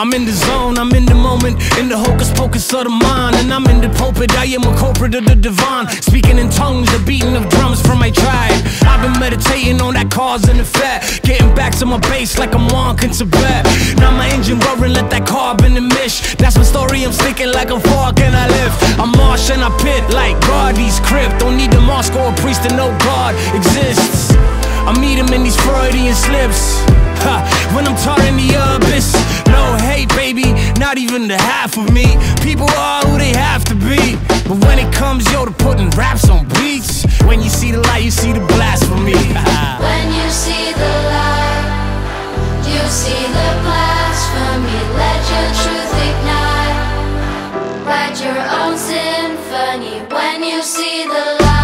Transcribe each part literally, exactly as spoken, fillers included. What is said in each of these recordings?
I'm in the zone, I'm in the moment, in the hocus pocus of the mind. And I'm in the pulpit, I am a culprit of the divine. Speaking in tongues, the beating of drums from my tribe. I've been meditating on that cause and effect, getting back to my base like I'm walking to bed. Now my engine roaring, let that carbon emish. That's my story, I'm sticking like a fork and I live. I'm marsh and I pit like Gardy's crypt. Don't need a mosque or a priest to know God exists. I meet him in these Freudian slips, ha, when I'm taught in the abyss. No hate, baby, not even the half of me. People are who they have to be. But when it comes, yo, to putting raps on beats, when you see the light, you see the blasphemy. When you see the light, you see the blasphemy. Let your truth ignite, write your own symphony. When you see the light,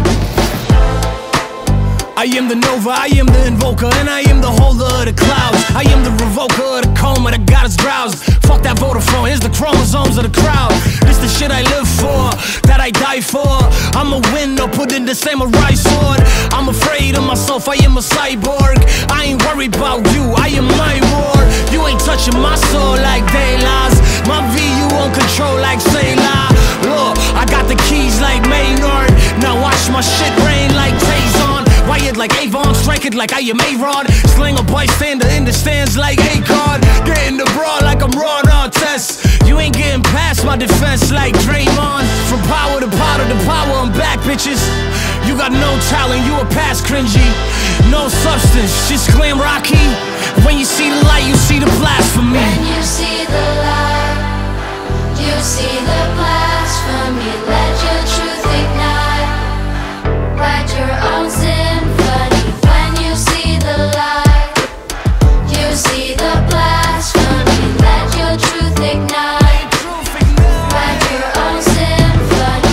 I am the Nova, I am the invoker, and I am the holder of the clouds. I am the revoker of the coma that got us drowsed. Fuck that Vodafone, here's the chromosomes of the crowd. This the shit I live for, that I die for. I'ma win or put in the samurai sword. I'm afraid of myself, I am a cyborg. I ain't worried about you, I am my war. You ain't touching my soul like daylights. My V you won't control like Sailor. Look, I got the keys like Maynard. Now watch my shit rain like Tazon. Wired like Avon, strike it like I am A-Rod. Sling a bystander in the stands like A-Card. Get in the brawl like I'm Ron Artest. You ain't getting past my defense like Draymond. From power to powder to power, I'm back, bitches. You got no talent, you a past cringy. No substance, just glam rocky. When you see the light, you see the blasphemy. when you see the light, you see the blasphemy. Let your truth ignite, write your own symphony. When you see the light, you see the blasphemy. Let your truth ignite, write your own symphony.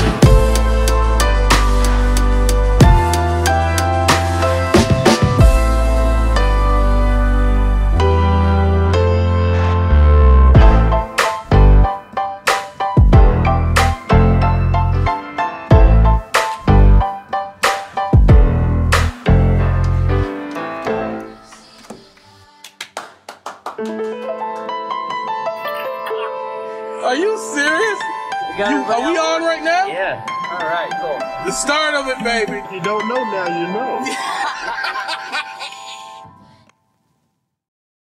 Are you serious? You, are we on right now? Yeah. All right, cool. The start of it, baby. You don't know now, you know.